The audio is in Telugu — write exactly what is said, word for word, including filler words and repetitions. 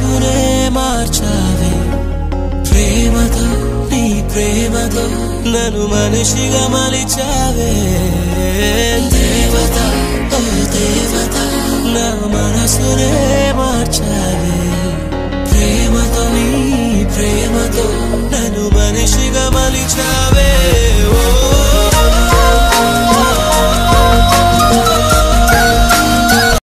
మనసునే మార్చావే ప్రేమతో నీ ప్రేమతో నన్ను మనిషిగా మలిచావే దేవత ఓ దేవత నా మనసునే మార్చావే ప్రేమతో నీ ప్రేమతో నన్ను మనిషిగా మలిచావే